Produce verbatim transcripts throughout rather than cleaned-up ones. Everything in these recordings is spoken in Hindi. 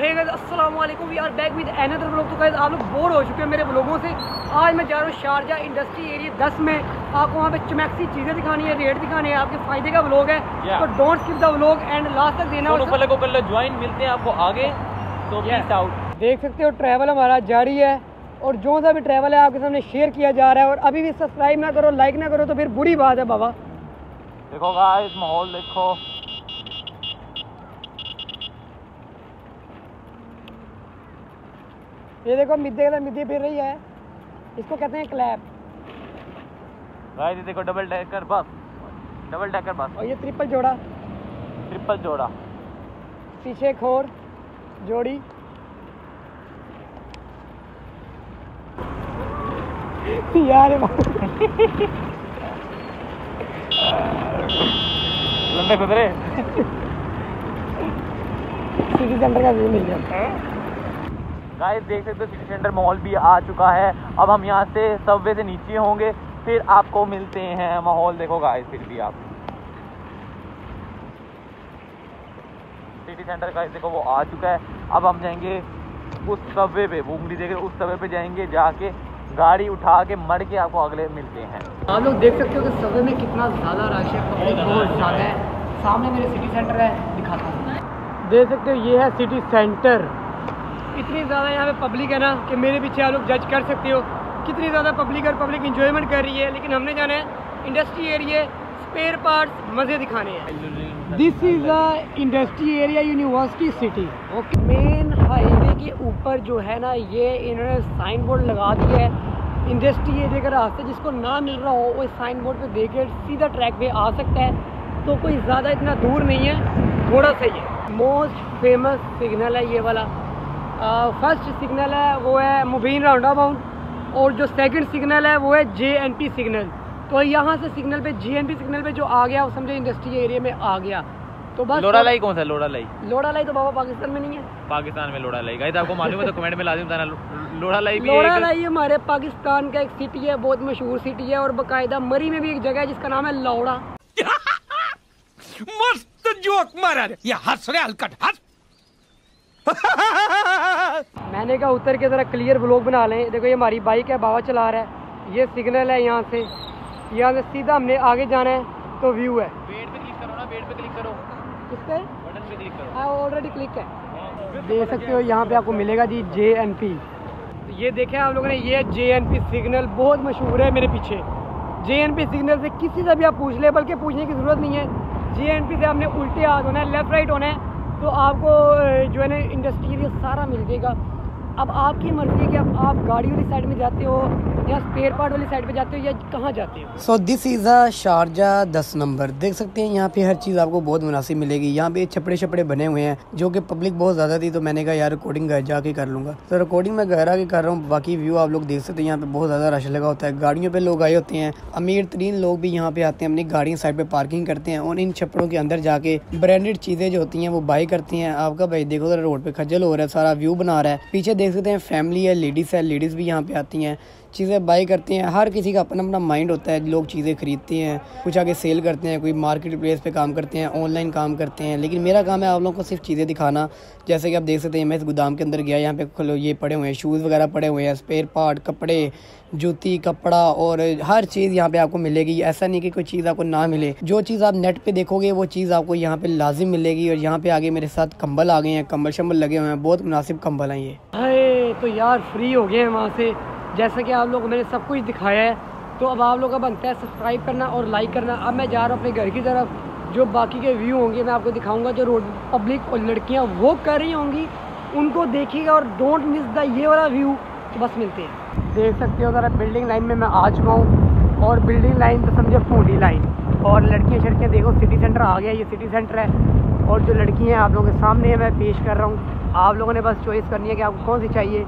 हे गाइस अस्सलाम वालेकुम, we are back with another vlog. तो गाइस आप लोग बोर हो चुके हैं मेरे व्लॉगों से। आज मैं जा रहा हूँ शारजा इंडस्ट्री एरिया दस में। आपको वहाँ पे चमैक्सी चीज़ें दिखानी है, रेट दिखाने हैं, आपके फायदे का व्लॉग है। yeah. तो don't skip the vlog and last तक देना। पहले को कर ज्वाइन, मिलते हैं आपको आगे। तो पीस आउट। देख सकते हो ट्रैवल हमारा जारी है और जो सा भी ट्रैवल है आपके सामने शेयर किया जा रहा है। और अभी भी सब्सक्राइब ना करो, लाइक ना करो तो फिर बुरी बात है बाबा। देखो गाइस माहौल देखो, ये देखो मिद्दे मिद्दे फिर रही है, इसको कहते हैं क्लैप। गाइस देखो double decker bus, double decker bus. और ये ट्रिपल जोड़ा, ट्रिपल जोड़ा, पीछे एक और जोड़ी। यार लंबे कुदरे सिटी सेंटर का व्यू मिल जाता है। गाइस देख सकते हो सिटी सेंटर मॉल भी आ चुका है। अब हम यहाँ से सबवे से नीचे होंगे, फिर आपको मिलते हैं। माहौल देखो गाइस, फिर भी आप सिटी सेंटर गाइस देखो वो आ चुका है। अब हम जाएंगे उस सबवे पे, वो उंगली देखे उस सबवे पे जाएंगे, जाके गाड़ी उठा के मर के आपको अगले मिलते हैं। आप लोग देख सकते हो कि सबवे में कितना ज़्यादा रश है, पब्लिक बहुत ज़्यादा है। सामने मेरे सिटी सेंटर है, दिखाता हूँ। देख सकते हो ये है सिटी सेंटर। इतनी ज़्यादा यहाँ पे पब्लिक है ना कि मेरे पीछे आप लोग जज कर सकते हो कितनी ज़्यादा पब्लिक और पब्लिक इंजॉयमेंट कर रही है। लेकिन हमने जाना है इंडस्ट्री एरिया, स्पेयर पार्ट्स मज़े दिखाने हैं। This is a industry area university city. Okay, main highway के ऊपर जो है ना ये इन्होंने साइन बोर्ड लगा दिया है इंडस्ट्री एरिया का रास्ता। जिसको ना मिल रहा हो वो साइन बोर्ड पे देख के सीधा ट्रैक पे आ सकता है। तो कोई ज़्यादा इतना दूर नहीं है, थोड़ा सा ही है। मोस्ट फेमस सिग्नल है ये वाला। फर्स्ट सिग्नल है वो है मुबीन राउंड अबाउट और जो सेकंड सिग्नल है वो है जे एन पी सिग्नल। तो यहाँ से सिग्नल पे जे एन पी सिग्नल पे जो आ गया वो समझो इंडस्ट्री एरिया में आ गया। तो बस लोड़ा लाई कौन सा? लोड़ा लाई, लोड़ा लाई तो बाबा पाकिस्तान में नहीं है। पाकिस्तान में लोड़ा लाई गाइस आपको मालूम है तो कमेंट में लाजिम बताना। लोड़ा लाई भी लोड़ा लाई हमारे पाकिस्तान का एक सिटी है, बहुत मशहूर सिटी है। और बाकायदा मरी में भी एक जगह है जिसका नाम है लौड़ा। मस्त जोक मारा रे, ये हंस रहे हलकट हंस। मैंने कहा उतर के जरा क्लियर व्लॉग बना लें। देखो ये हमारी बाइक है, बाबा चला रहा है। ये सिग्नल है, यहाँ से यहाँ से सीधा हमने आगे जाना है तो व्यू है। बेड पे क्लिक करो ना, बेड पे क्लिक करो। किस पे? बटन पे क्लिक करो। हाँ ऑलरेडी क्लिक है। देख सकते हो यहाँ पे आपको मिलेगा जी जे एन पी। ये देखें आप लोगों ने, ये जे एन पी सिग्नल बहुत मशहूर है मेरे पीछे। जे एन पी सिग्नल से किसी से भी आप पूछ ले, बल्कि पूछने की ज़रूरत नहीं है। जे एन पी से आपने उल्टे हाथ होना है, लेफ़्ट राइट होना है, तो आपको जो है ना इंडस्ट्री सारा मिल जाएगा। अब आपकी मर्ज़ी है कि अब आप गाड़ी वाली साइड में जाते हो या स्पेयर पार्ट वाली साइड पे जाते हो या कहाँ जाते हो। So this is a Sharjah दस नंबर। देख सकते हैं यहाँ पे हर चीज़ आपको बहुत मुनासिब मिलेगी। यहाँ पे छपड़े छपड़े बने हुए हैं जो कि पब्लिक बहुत ज़्यादा थी, तो मैंने कहा यार रिकॉर्डिंग घर जाके कर लूँगा। तो रिकॉर्डिंग मैं घर आके कर रहा हूँ। बाकी व्यू आप लोग देख सकते हैं, यहाँ पे बहुत ज़्यादा रश लगा होता है। गाड़ियों पर लोग आए होते हैं, अमीर तरीन लोग भी यहाँ पे आते हैं, अपनी गाड़ियाँ साइड पर पार्किंग करते हैं और इन छपड़ों के अंदर जाके ब्रांडेड चीज़ें जो होती हैं वो बाई करती हैं। आपका भाई देखो जरा रोड पर खज्जल हो रहा है, सारा व्यू बना रहा है। पीछे देख सकते हैं फैमिली है, लेडीज़ है, लेडीज़ भी यहाँ पे आती हैं, चीज़ें बाई करती हैं। हर किसी का अपना अपना माइंड होता है। लोग चीज़ें खरीदते हैं, कुछ आगे सेल करते हैं, कोई मार्केट प्लेस पे काम करते हैं, ऑनलाइन काम करते हैं। लेकिन मेरा काम है आप लोगों को सिर्फ चीज़ें दिखाना। जैसे कि आप देख सकते हैं मैं इस गोदाम के अंदर गया, यहाँ पे ये पड़े हुए हैं, शूज़ वगैरह पड़े हुए हैं, स्पेयर पार्ट, कपड़े, जूती, कपड़ा और हर चीज़ यहाँ पे आपको मिलेगी। ऐसा नहीं कि कोई चीज़ आपको ना मिले। जो चीज़ आप नेट पे देखोगे वो चीज़ आपको यहाँ पे लाजिम मिलेगी। और यहाँ पे आगे मेरे साथ कंबल आ गए हैं, कंबल शंबल लगे हुए हैं, बहुत मुनासिब कंबल हैं ये। अरे तो यार फ्री हो गए हैं वहाँ से। जैसा कि आप लोग मैंने सब कुछ दिखाया है, तो अब आप लोग का बनता है सब्सक्राइब करना और लाइक करना। अब मैं जा रहा हूँ अपने घर की तरफ। जो बाकी के व्यू होंगे मैं आपको दिखाऊंगा, जो रोड पब्लिक और लड़कियाँ वो कर रही होंगी उनको देखिएगा और डोंट मिस द ये वाला व्यू। तो बस मिलते हैं। देख सकते हो ज़रा बिल्डिंग लाइन में मैं आ चुका हूँ और बिल्डिंग लाइन तो समझो पूरी लाइन। और लड़कियाँ शड़कियाँ देखो, सिटी सेंटर आ गया, ये सिटी सेंटर है। और जो लड़कियाँ हैं आप लोगों के सामने है, मैं पेश कर रहा हूँ। आप लोगों ने बस चॉइस करनी है कि आपको कौन सी चाहिए।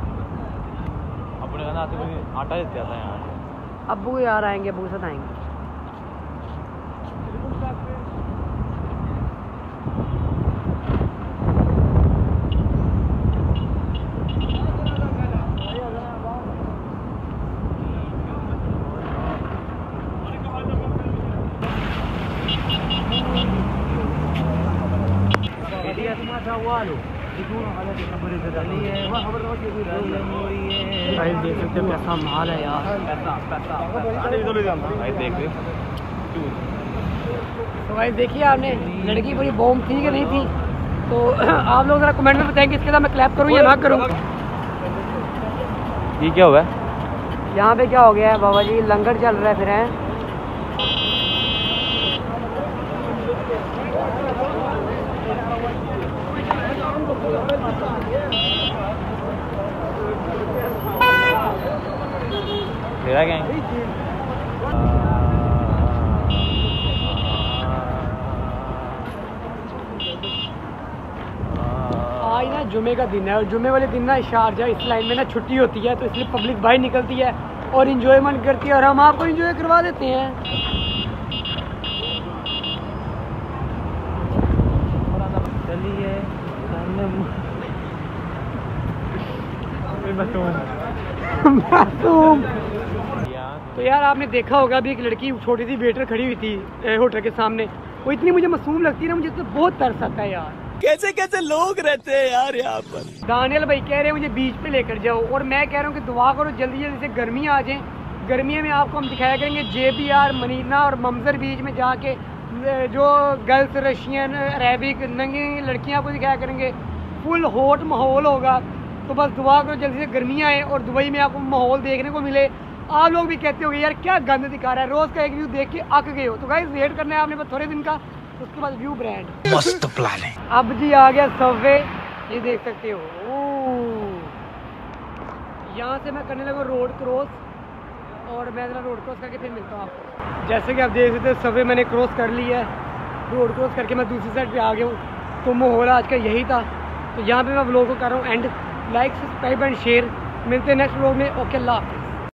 आटा देते आता है यहाँ। अब्बू यार आएंगे, अब्बू के साथ आएंगे। गाइस देख सकते हो कैसा माल है यार। तो गाइस देखिए आपने लड़की पूरी बॉम्ब थी कि नहीं थी, तो आप लोग जरा कमेंट में बताएंगे इसके साथ मैं क्लैप करूँ या ना करूँ। ये क्या हुआ है? यहाँ पे क्या हो गया है बाबा जी, लंगर चल रहा है फिर हैं। मेरा क्या है? आज ना जुमे का दिन है और जुमे वाले दिन ना शारजा इस लाइन में ना छुट्टी होती है, तो इसलिए पब्लिक बाहर निकलती है और इंजॉयमेंट करती है और हम आपको इंजॉय करवा देते हैं। चलिए तो यार आपने देखा होगा अभी एक लड़की छोटी सी वेटर खड़ी हुई थी होटल के सामने, वो इतनी मुझे मासूम लगती है ना, मुझे तो बहुत तरस आता है यार। कैसे कैसे लोग रहते हैं यार यहाँ पर। दानियल भाई कह रहे हैं मुझे बीच पे लेकर जाओ और मैं कह रहा हूँ कि दुआ करो जल्दी जल्दी से गर्मी आ जाए। गर्मियों में आपको हम दिखाया करेंगे जे बी आर मनीना और ममजर बीच में जाके जो गर्ल्स रशियन अरेबिक नंगी लड़कियाँ को दिखाया करेंगे, फुल हॉट माहौल होगा। तो बस दुआ करो जल्दी से गर्मियाँ आए और दुबई में आपको माहौल देखने को मिले। आप लोग भी कहते होंगे यार क्या गंद दिखा रहा है, रोज़ का एक व्यू देख के अक गए हो। तो गाइस वेट करना है आपने बस थोड़े दिन का, उसके बाद व्यू ब्रांड मस्त प्लान है। अब जी आ गया सबवे, ये देख सकते हो। यहाँ से मैं करने लगा रोड क्रॉस और मैं जरा रोड क्रॉस करके फिर मिलता हूँ आपको। जैसे कि आप देख सकते हो सबवे मैंने क्रॉस कर लिया है, रोड क्रॉस करके मैं दूसरी साइड पे आ गया हूँ। तो माहौल आज का यही था, तो यहाँ पे मैं व्लॉग को कर रहा हूँ end. Like subscribe and share, मिलते हैं नेक्स्ट व्लॉग में। ओके अल्लाह हाफ़िज़।